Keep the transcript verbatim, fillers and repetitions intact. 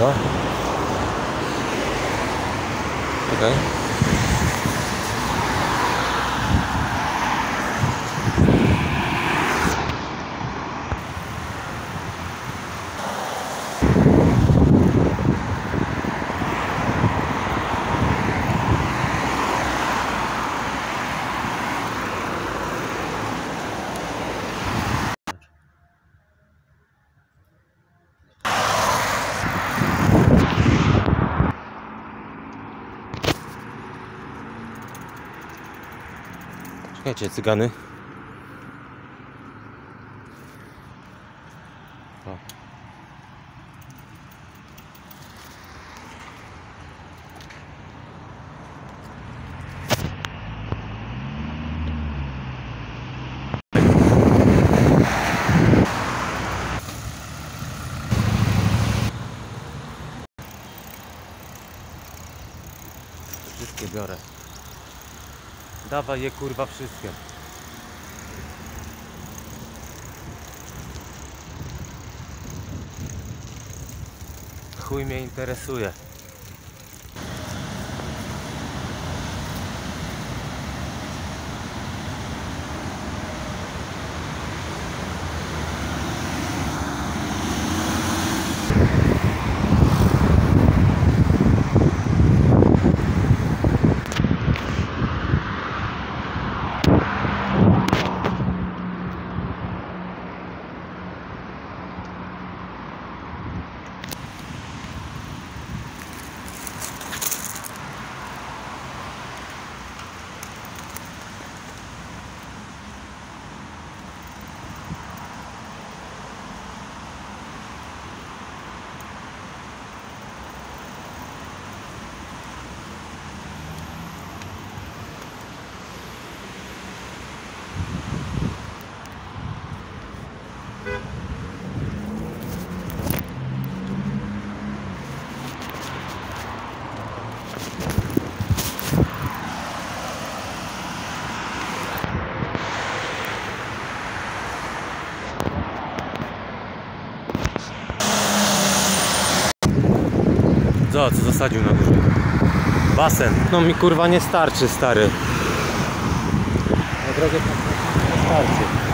co? Okej. Czekajcie, cygany. O. Wszystkie biorę. Dawaj je, kurwa, wszystkie. Chuj mnie interesuje. Co, co zasadził na górze? Basen. No mi kurwa nie starczy, stary. Na drogie nie starczy.